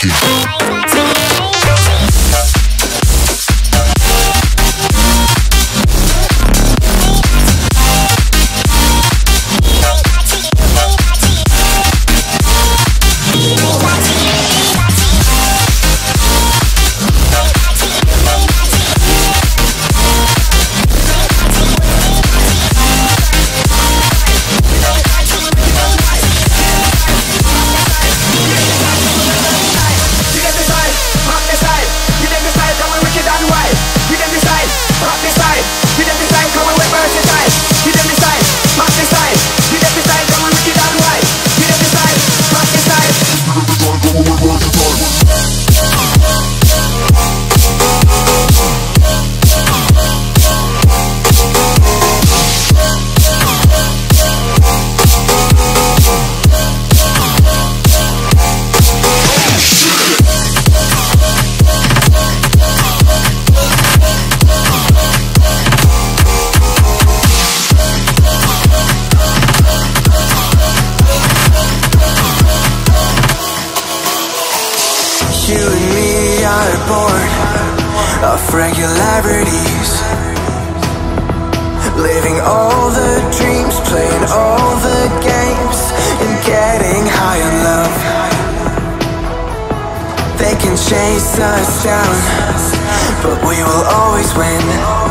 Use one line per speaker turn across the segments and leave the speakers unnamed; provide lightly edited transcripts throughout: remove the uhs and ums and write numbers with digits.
You and me are bored of regularities, living all the dreams, playing all the games, and getting high on love. They can chase us down, but we will always win.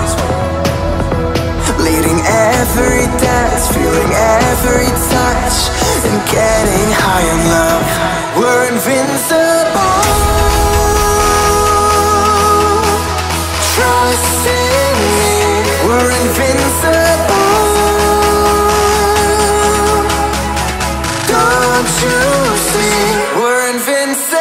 Leading every dance, feeling every touch, and getting high on love. We're invincible. Trust in me. We're invincible. Don't you see? We're invincible.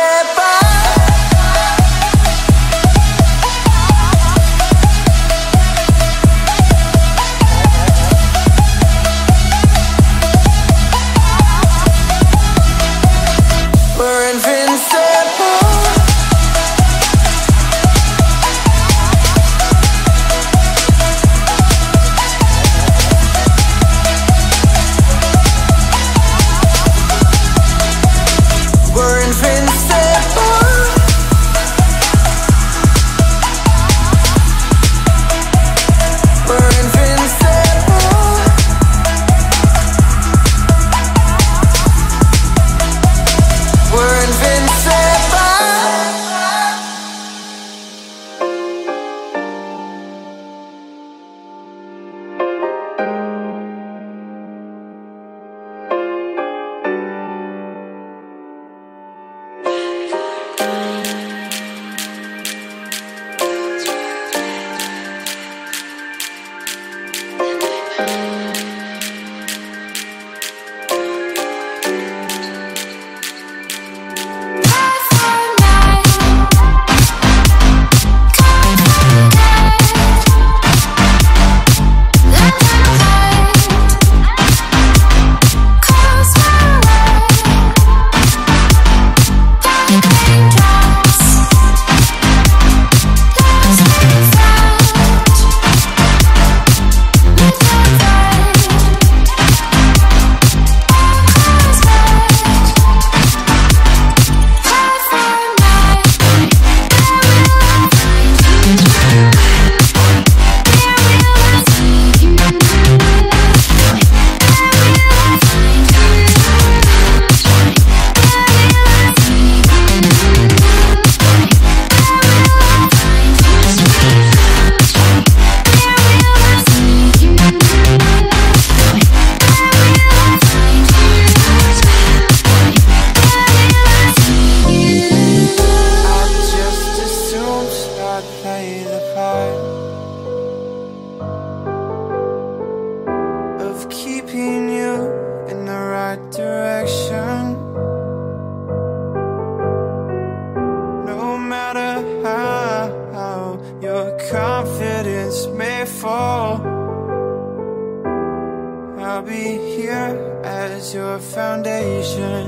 I'll be here as your foundation.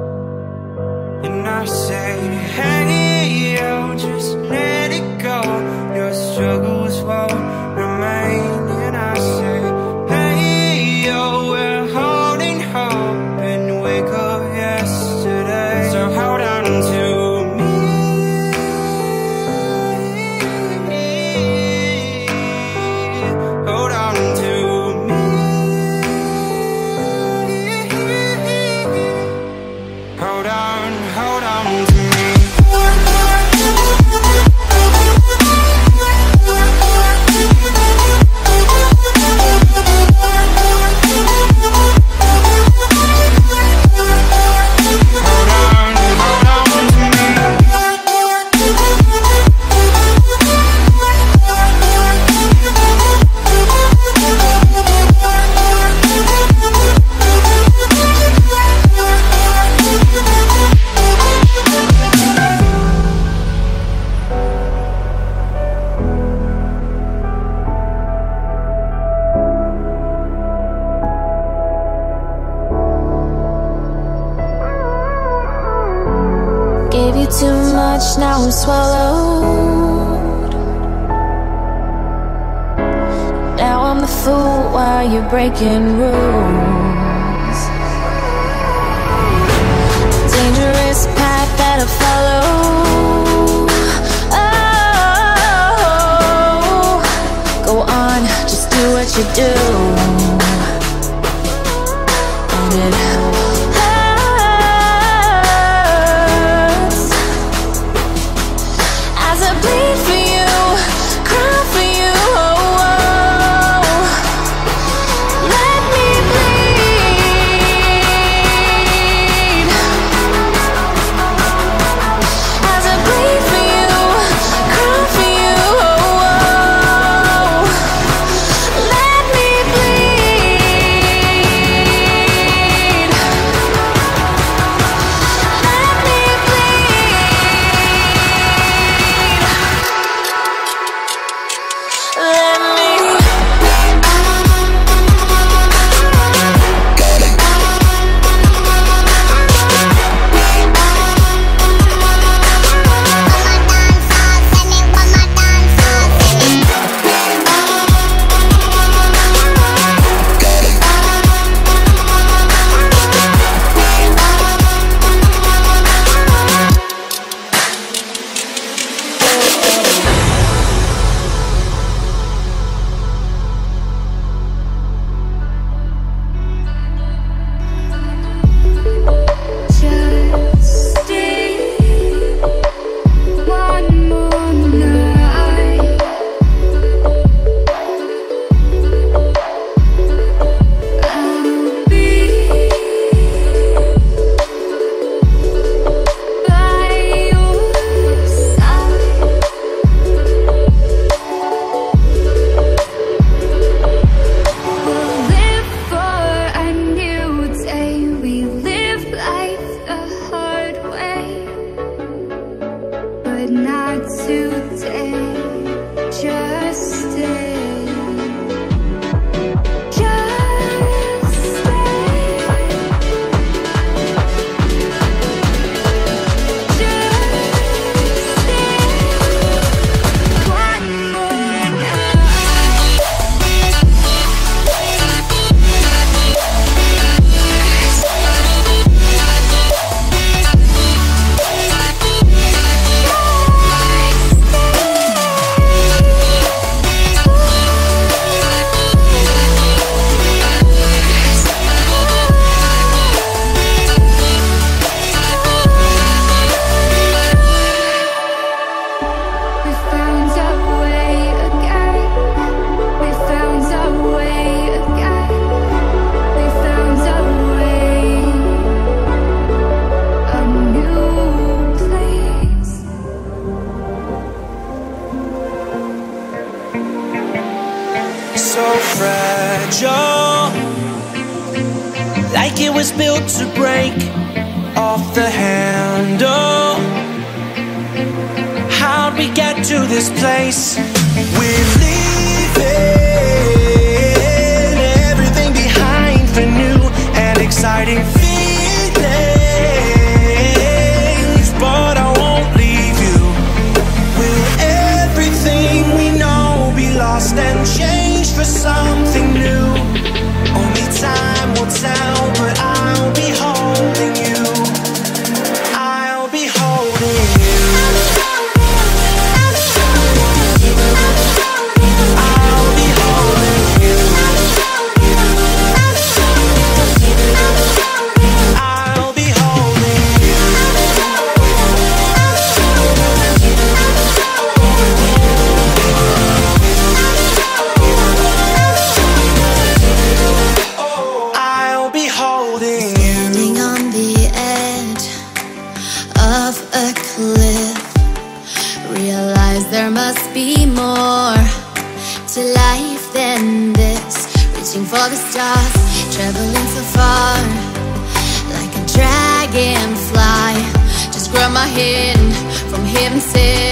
And I say, hey, yo, just let it go. Your struggles won't remain. And I say, hey, yo, we're holding hope and wake up yesterday. So hold on to me.
too much, now I'm swallowed. Now I'm the fool while you're breaking rules. Dangerous path that I follow. Oh, go on, just do what you do. And it hurts as I bleed for you, cry for you. Oh, oh. Let me bleed as I bleed for you, cry for you. Oh, oh. Let me bleed. Let me bleed. Let me. Just stay one more night. I'll be by your side. We'll live for a new day. We live life the hard way, but not today. Just stay. Just stay. Just stay. One more night. We found our way again. We found our way again. We found our way. A new place.
So fragile, like it was built to break off the handle. How'd we get to this place? We're leaving everything behind for new and exciting feelings, but I won't leave you. Will everything we know be lost and changed for something new? Only time will tell, but I'll be holding you. I'll be holding you. I'll be holding you. I'll be holding you. I'll be holding you.
Standing on the edge of a cliff, realize there must be more to life than this. Reaching for the stars, traveling so far, like a dragonfly. Just grab my hand from heaven sent.